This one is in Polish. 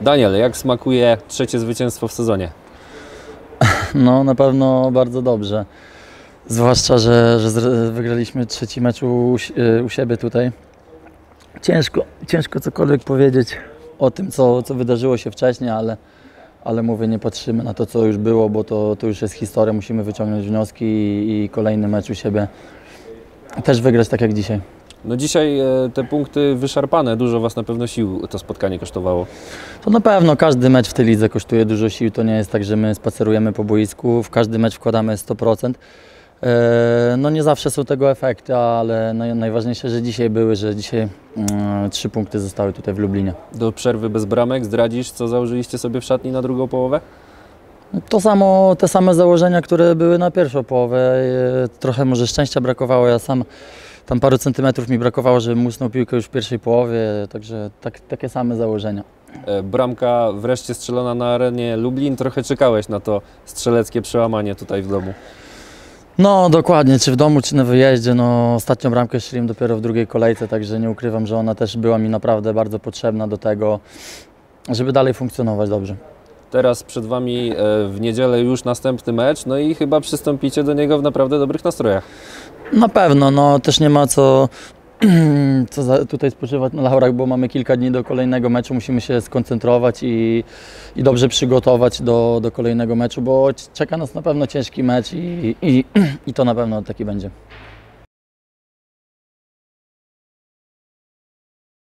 Daniel, jak smakuje trzecie zwycięstwo w sezonie? No na pewno bardzo dobrze. Zwłaszcza, że wygraliśmy trzeci mecz u siebie tutaj. Ciężko cokolwiek powiedzieć o tym, co wydarzyło się wcześniej, ale mówię, nie patrzymy na to, co już było, bo to już jest historia. Musimy wyciągnąć wnioski i kolejny mecz u siebie też wygrać tak jak dzisiaj. No dzisiaj te punkty wyszarpane, dużo Was na pewno sił to spotkanie kosztowało. To na pewno każdy mecz w tej lidze kosztuje dużo sił. To nie jest tak, że my spacerujemy po boisku. W każdy mecz wkładamy 100%. No nie zawsze są tego efekty, ale najważniejsze, że dzisiaj były, że dzisiaj 3 punkty zostały tutaj w Lublinie. Do przerwy bez bramek zdradzisz, co założyliście sobie w szatni na drugą połowę? Te same założenia, które były na pierwszą połowę. Trochę może szczęścia brakowało, ja sam tam paru centymetrów mi brakowało, żebym musnął piłkę już w pierwszej połowie, także takie same założenia. Bramka wreszcie strzelona na arenie Lublin, trochę czekałeś na to strzeleckie przełamanie tutaj w domu. No dokładnie, czy w domu, czy na wyjeździe. No, ostatnią bramkę strzeliłem dopiero w drugiej kolejce, także nie ukrywam, że ona też była mi naprawdę bardzo potrzebna do tego, żeby dalej funkcjonować dobrze. Teraz przed Wami w niedzielę już następny mecz, no i chyba przystąpicie do niego w naprawdę dobrych nastrojach. Na pewno, no też nie ma co tutaj spoczywać na laurach, bo mamy kilka dni do kolejnego meczu, musimy się skoncentrować i dobrze przygotować do kolejnego meczu, bo czeka nas na pewno ciężki mecz i to na pewno taki będzie.